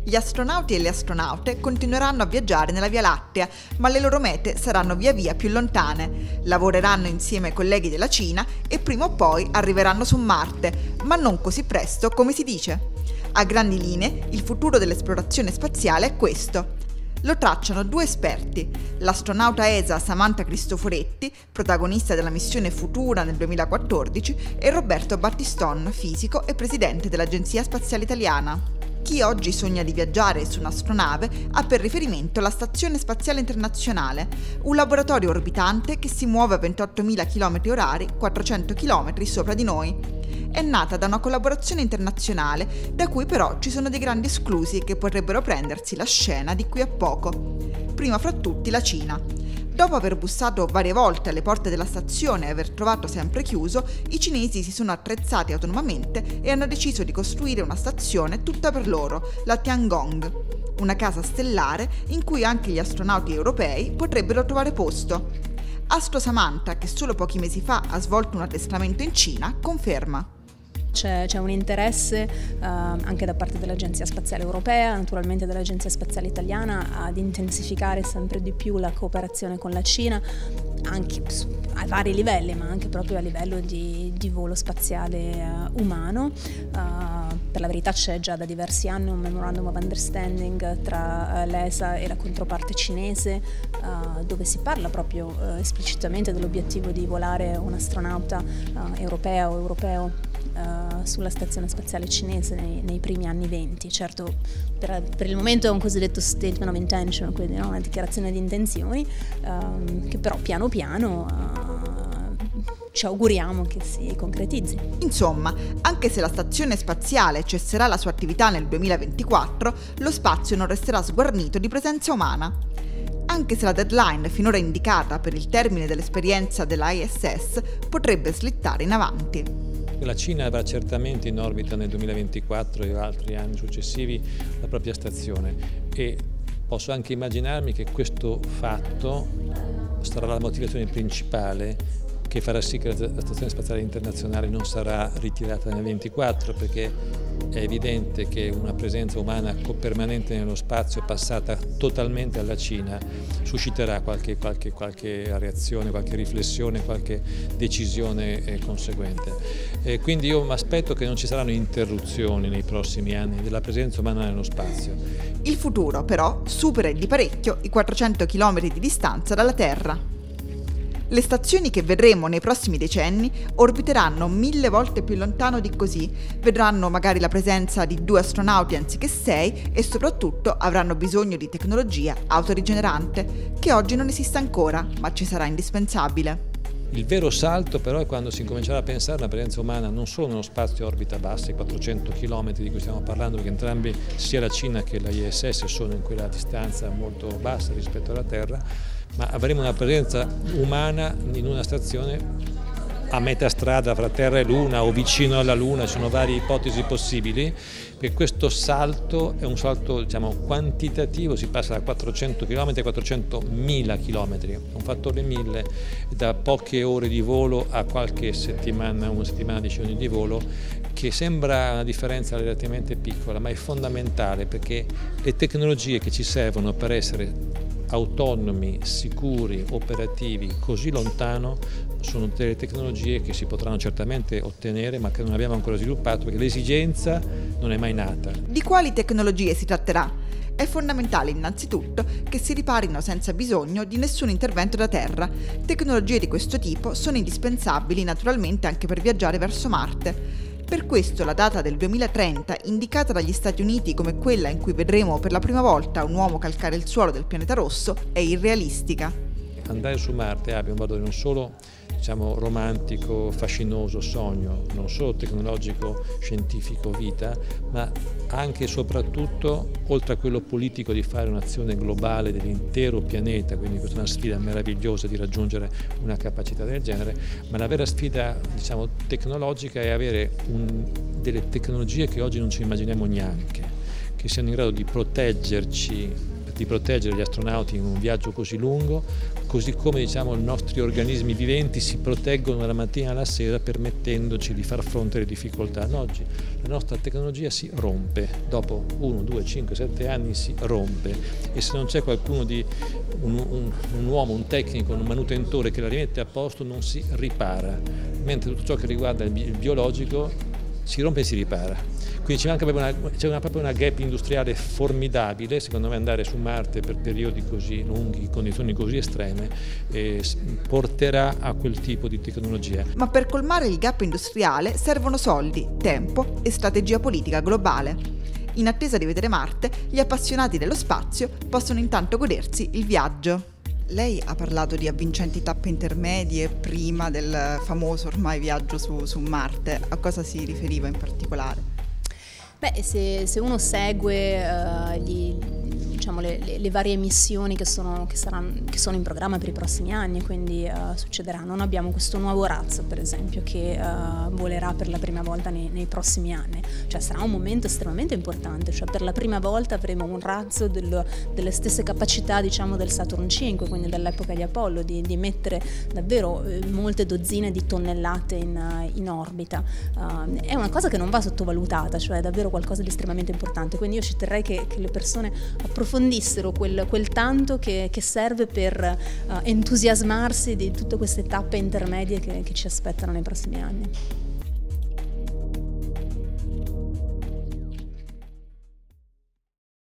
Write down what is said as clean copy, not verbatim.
Gli astronauti e le astronaute continueranno a viaggiare nella Via Lattea, ma le loro mete saranno via via più lontane. Lavoreranno insieme ai colleghi della Cina e prima o poi arriveranno su Marte, ma non così presto come si dice. A grandi linee, il futuro dell'esplorazione spaziale è questo. Lo tracciano due esperti, l'astronauta ESA Samantha Cristoforetti, protagonista della missione Futura nel 2014, e Roberto Battiston, fisico e presidente dell'Agenzia Spaziale Italiana. Chi oggi sogna di viaggiare su un'astronave ha per riferimento la Stazione Spaziale Internazionale, un laboratorio orbitante che si muove a 28.000 km/h, 400 km sopra di noi. È nata da una collaborazione internazionale, da cui però ci sono dei grandi esclusi che potrebbero prendersi la scena di qui a poco. Prima fra tutti la Cina. Dopo aver bussato varie volte alle porte della stazione e aver trovato sempre chiuso, i cinesi si sono attrezzati autonomamente e hanno deciso di costruire una stazione tutta per loro, la Tiangong, una casa stellare in cui anche gli astronauti europei potrebbero trovare posto. Astro Samantha, che solo pochi mesi fa ha svolto un addestramento in Cina, conferma. C'è un interesse anche da parte dell'Agenzia Spaziale Europea, naturalmente dell'Agenzia Spaziale Italiana, ad intensificare sempre di più la cooperazione con la Cina, anche a vari livelli, ma anche proprio a livello di volo spaziale umano. Per la verità c'è già da diversi anni un Memorandum of Understanding tra l'ESA e la controparte cinese, dove si parla proprio esplicitamente dell'obiettivo di volare un astronauta europea o europeo sulla stazione spaziale cinese nei primi anni 20. Certo, per il momento è un cosiddetto statement of intention, quindi una dichiarazione di intenzioni, che però piano piano ci auguriamo che si concretizzi. Insomma, anche se la stazione spaziale cesserà la sua attività nel 2024, lo spazio non resterà sguarnito di presenza umana. Anche se la deadline finora indicata per il termine dell'esperienza della ISS potrebbe slittare in avanti. La Cina avrà certamente in orbita nel 2024 e altri anni successivi la propria stazione e posso anche immaginarmi che questo fatto sarà la motivazione principale che farà sì che la Stazione Spaziale Internazionale non sarà ritirata nel 2024, perché è evidente che una presenza umana permanente nello spazio passata totalmente alla Cina susciterà qualche reazione, qualche riflessione, qualche decisione conseguente. Quindi io mi aspetto che non ci saranno interruzioni nei prossimi anni della presenza umana nello spazio. Il futuro però supera di parecchio i 400 km di distanza dalla Terra. Le stazioni che vedremo nei prossimi decenni orbiteranno 1000 volte più lontano di così, vedranno magari la presenza di 2 astronauti anziché 6 e soprattutto avranno bisogno di tecnologia autorigenerante, che oggi non esiste ancora, ma ci sarà indispensabile. Il vero salto però è quando si incomincerà a pensare a una presenza umana non solo nello spazio a orbita bassa, i 400 km di cui stiamo parlando, perché entrambi, sia la Cina che la ISS, sono in quella distanza molto bassa rispetto alla Terra, ma avremo una presenza umana in una stazione a metà strada fra Terra e Luna o vicino alla Luna. Ci sono varie ipotesi possibili, perché questo salto è un salto, diciamo, quantitativo, si passa da 400 km a 400.000 km, un fattore 1000, da poche ore di volo a qualche settimana, una settimana, 10 giorni di volo, che sembra una differenza relativamente piccola, ma è fondamentale, perché le tecnologie che ci servono per essere autonomi, sicuri, operativi così lontano sono delle tecnologie che si potranno certamente ottenere, ma che non abbiamo ancora sviluppato, perché l'esigenza non è mai nata. Di quali tecnologie si tratterà? È fondamentale innanzitutto che si riparino senza bisogno di nessun intervento da terra. Tecnologie di questo tipo sono indispensabili naturalmente anche per viaggiare verso Marte. Per questo la data del 2030, indicata dagli Stati Uniti come quella in cui vedremo per la prima volta un uomo calcare il suolo del pianeta rosso, è irrealistica. Andare su Marte abbia un valore non solo, diciamo, romantico, fascinoso, sogno, non solo tecnologico, scientifico, vita, ma anche e soprattutto, oltre a quello politico, di fare un'azione globale dell'intero pianeta, quindi questa è una sfida meravigliosa di raggiungere una capacità del genere, ma la vera sfida, diciamo, tecnologica è avere delle tecnologie che oggi non ci immaginiamo neanche, che siano in grado di proteggerci, di proteggere gli astronauti in un viaggio così lungo, così come i nostri organismi viventi si proteggono dalla mattina alla sera permettendoci di far fronte alle difficoltà. Oggi la nostra tecnologia si rompe, dopo 1, 2, 5, 7 anni si rompe, e se non c'è qualcuno un uomo, un tecnico, un manutentore che la rimette a posto, non si ripara, mentre tutto ciò che riguarda il biologico si rompe e si ripara. Quindi c'è proprio una gap industriale formidabile. Secondo me andare su Marte per periodi così lunghi, condizioni così estreme, porterà a quel tipo di tecnologia. Ma per colmare il gap industriale servono soldi, tempo e strategia politica globale. In attesa di vedere Marte, gli appassionati dello spazio possono intanto godersi il viaggio. Lei ha parlato di avvincenti tappe intermedie prima del famoso ormai viaggio su Marte. A cosa si riferiva in particolare? Beh, se uno segue le varie missioni che sono in programma per i prossimi anni, quindi succederà. Non abbiamo questo nuovo razzo, per esempio, che volerà per la prima volta nei prossimi anni. Cioè sarà un momento estremamente importante, cioè per la prima volta avremo un razzo delle stesse capacità, del Saturn V, quindi dell'epoca di Apollo, di mettere davvero molte dozzine di tonnellate in orbita. È una cosa che non va sottovalutata, cioè è davvero qualcosa di estremamente importante, quindi io ci terrei che le persone approfondissero quel tanto che serve per entusiasmarsi di tutte queste tappe intermedie che ci aspettano nei prossimi anni.